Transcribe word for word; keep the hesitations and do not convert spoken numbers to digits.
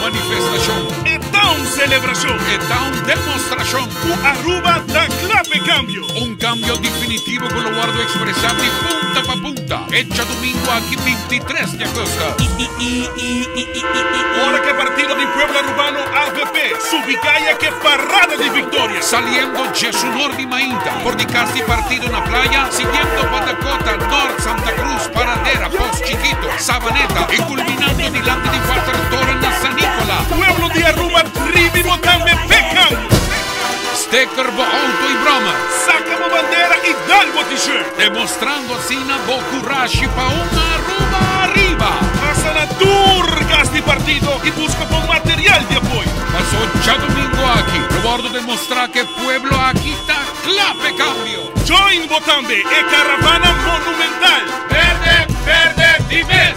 manifestação. É tão celebração. É tão demonstração. O Aruba da Clave Cambio. Un cambio definitivo con lo guardo expresar de punta pa punta. Hecha domingo aquí veintitrés de agosto. Hora que partido de Pueblo Arubano A V P. Subicaya que parrada de victoria. Saliendo Jesunor de Mainta. Por de casi partido en la playa. Siguiendo Patacota, North Santa Cruz, Paradera, Post Chiquito, Sabaneta. Y culminando delante de Walter Torre en San Nicola. Pueblo de Aruba, Ribi Botambe, Pecam. Sticker, bo auto y broma. Sacamos bandera y dalgo t-shirt. Demostrando así na Bocurashi pa una Aruba arriba. Pasa na turgas de partido y busca por material de apoyo. Pasó ya domingo aquí. Lo guardo demostrar que pueblo aquí está clave cambio. Join Botambe e caravana monumental. Verde, verde, verde.